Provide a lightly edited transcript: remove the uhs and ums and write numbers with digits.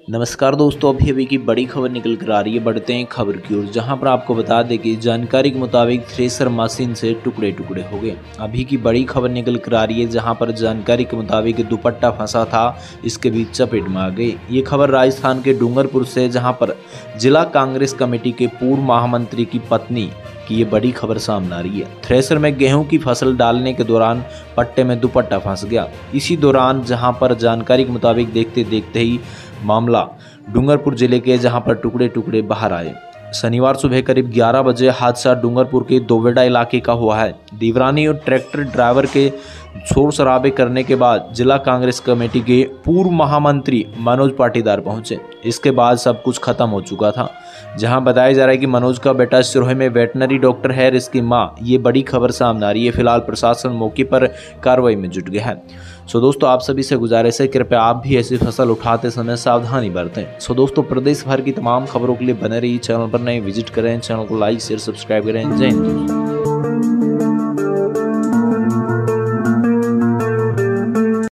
नमस्कार दोस्तों, अभी अभी की बड़ी खबर निकल कर आ रही है। बढ़ते हैं खबर की ओर, जहां पर आपको बता दें कि जानकारी के मुताबिक थ्रेसर मशीन से टुकड़े टुकड़े हो गए। अभी की बड़ी खबर निकल कर आ रही है, जहां पर जानकारी के मुताबिक दुपट्टा फंसा था, इसके बीच चपेट में आ गई। ये खबर राजस्थान के डूंगरपुर से, जहां पर जिला कांग्रेस कमेटी के पूर्व महामंत्री की पत्नी की ये बड़ी खबर सामने आ रही है। थ्रेसर में गेहूं की फसल डालने के दौरान पट्टे में दुपट्टा फंस गया। इसी दौरान जहां पर जानकारी के मुताबिक देखते देखते ही मामला डूंगरपुर जिले के, जहां पर टुकड़े टुकड़े बाहर आए। शनिवार सुबह करीब 11 बजे हादसा डूंगरपुर के दोवेडा इलाके का हुआ है। दीवरानी और ट्रैक्टर ड्राइवर के शोर शराबे करने के बाद जिला कांग्रेस कमेटी के पूर्व महामंत्री मनोज पाटीदार पहुंचे। इसके बाद सब कुछ खत्म हो चुका था। जहां बताया जा रहा है कि मनोज का बेटा सिरोही में वेटनरी डॉक्टर है और इसकी मां। ये बड़ी खबर सामने आ रही है। फिलहाल प्रशासन मौके पर कार्रवाई में जुट गया है। सो दोस्तों, आप सभी से गुजारिश है, कृपया आप भी ऐसी फसल उठाते समय सावधानी बरतें। सो दोस्तों, प्रदेश भर की तमाम खबरों के लिए बने रहिए चैनल पर। नए विजिट करें, चैनल को लाइक शेयर सब्सक्राइब करें। जय हिंद।